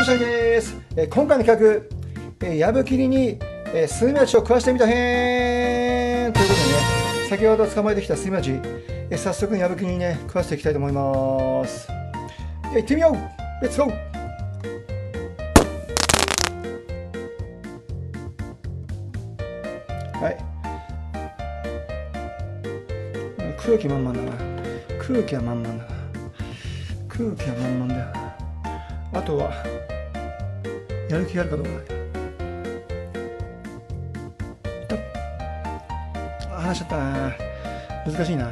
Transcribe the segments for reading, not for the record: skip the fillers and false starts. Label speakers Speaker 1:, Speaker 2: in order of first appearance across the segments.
Speaker 1: どしゃりです。今回の企画、やぶきりに、スズメバチを食わしてみたへんということでね、先ほど捕まえてきたスズメバチ、早速やぶきりにね、食わしていきたいと思います。行ってみよう。レッツゴー。はい。空気満々だな。空気は満々だな。空気は満々だよな。あとはやる気があるかどうかだけど。話しちゃったな。難しいな。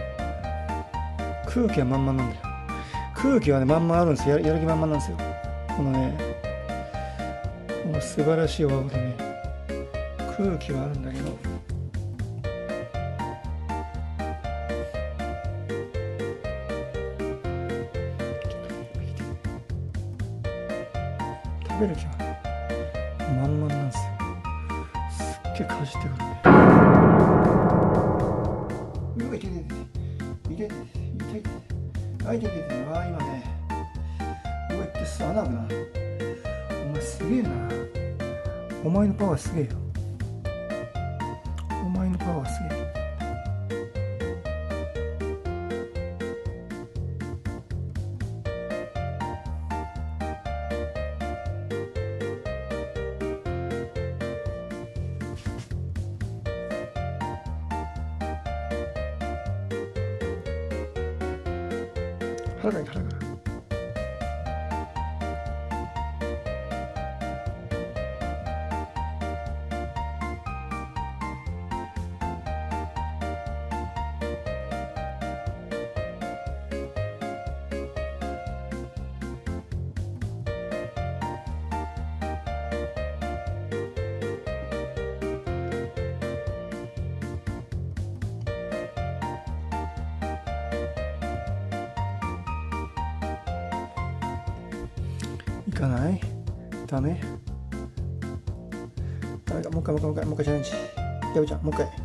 Speaker 1: 空気は満々なんだよ。空気はね満々あるんですよ。やる気満々なんですよ。このね、この素晴らしいお顎でね、空気はあるんだけど、食べる気はね満々なんですよ。すっげえかじってくるね。うわ、痛い痛い痛い痛い痛い痛い痛い痛い痛い。あ、痛い痛い痛い。あ、今ね、こうやって穴開くな。お前すげえな。お前のパワーすげえよ。お前のパワーすげえ。腹がいい、腹が。いかない？ダメ？ダメか、もう一回チャレンジ。やぶちゃん、もう一回。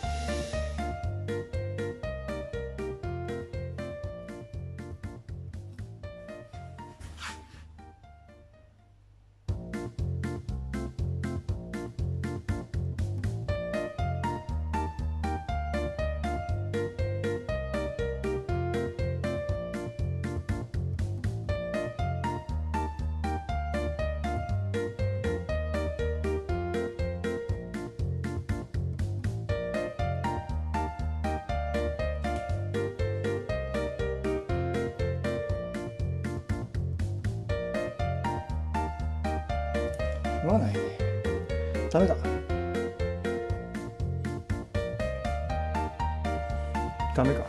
Speaker 1: 食わないね。ダメだ。ダメか。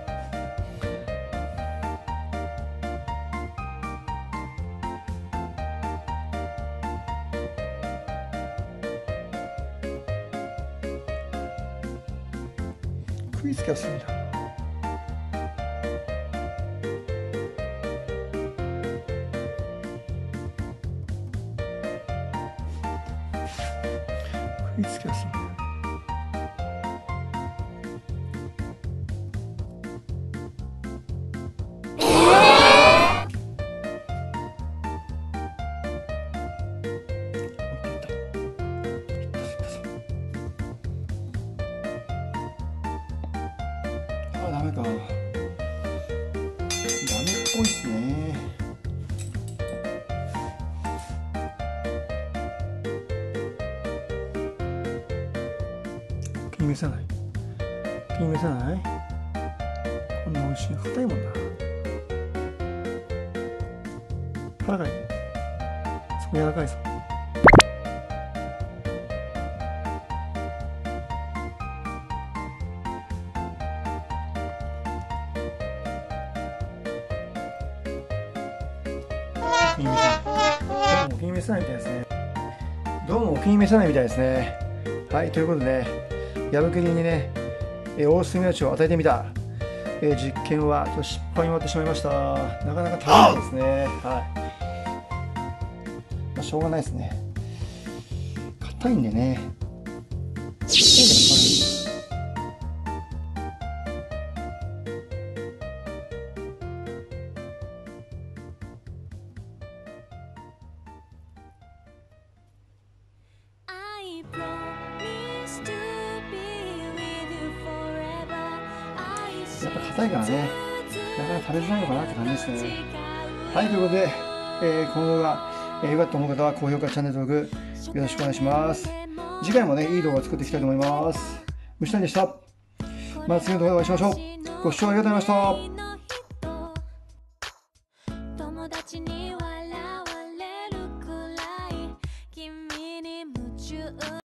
Speaker 1: 食いつきはするんだ。食いつきはするんだ。あ、ダメか。ダメっぽいっすね。気に召さない。気に召さない。こんな美味しい。硬いもんな。腹がいい。そこ柔らかいぞ。気に召さない。どうもお気に召さないみたいですね。どうもお気に召さないみたいですね。はい、ということでね、やぶきりにね、オオスズメバチを与えてみた、実験はちょっと失敗に終わってしまいました。なかなか食べないですね。はい。まあ、しょうがないですね。硬いんでね。 っぱ硬いからね、なかなか食べづらいのかなって感じですね。はい、ということで、この動画、良かったと思う方は高評価、チャンネル登録よろしくお願いします。次回もね、いい動画を作っていきたいと思います。虫谷でした。また次の動画でお会いしましょう。ご視聴ありがとうございました。